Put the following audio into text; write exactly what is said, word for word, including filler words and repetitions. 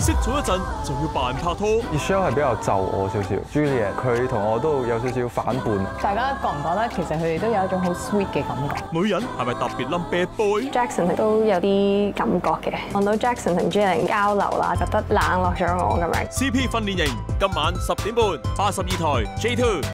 識咗一陣就要扮拍拖。 Michelle 係比較就我少少 ，Julian 佢同我都有少少反叛。 大家覺唔覺得其實佢哋都有一種好 sweet 嘅感覺？ 女人係咪特別冧 bad boy？ Jackson 都有啲感覺嘅，望到 Jackson 同 Julian 交流啦，覺得冷落咗我咁樣。 C P 訓練營今晚十點半，八十二台 J two。